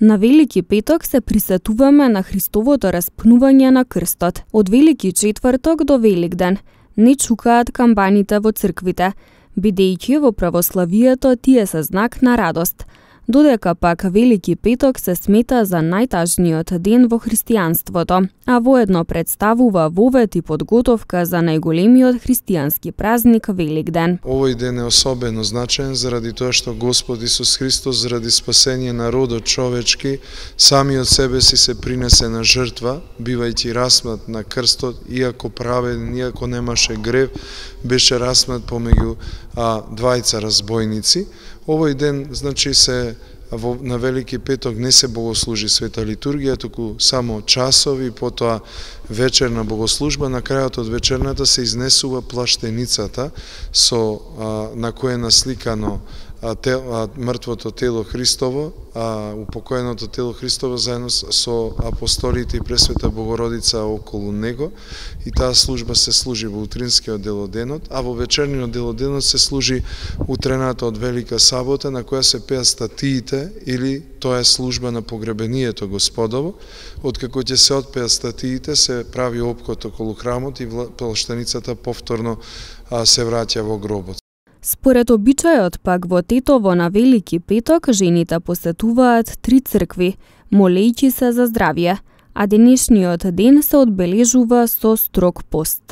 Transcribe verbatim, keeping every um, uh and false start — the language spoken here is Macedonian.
На Велики петок се присетуваме на Христовото распнување на крстот. Од Велики четврток до Великден не чукаат камбаните во црквите, бидејќи во православието тие се знак на радост, додека пак Велики петок се смета за најтажниот ден во христијанството, а воедно представува вовет и подготовка за најголемиот христијански празник Великден. Овој ден е особено значаен заради тоа што Господ Исус Христос заради спасение на родот човечки самиот себе си се принесе на жртва, бивајќи распнат на крстот, иако праведен, иако немаше грев, беше распнат помеѓу а, двајца разбойници. Овој ден, значи, се во, на Велики петок не се богослужи света литургија, туку само часови, потоа вечерна богослужба. На крајот од вечерната се изнесува плаштеницата со а, на која е насликано а, те, а, мртвото тело Христово, а, упокоеното тело Христово заедно со апостолите и Пресвета Богородица околу него, и таа служба се служи во утринскиот дел од денот, а во вечерниот дел од денот се служи утрената од Велика сабота, на која се пеат статиите, или тоа е служба на погребението Господово. Откако ќе се отпеат статиите, се прави опкот околу храмот и плаштеницата повторно а, се враќа во гробот. Според обичајот пак во Тетово на Велики петок жените посетуваат три цркви, молејќи се за здравје, а денешниот ден се одбележува со строг пост.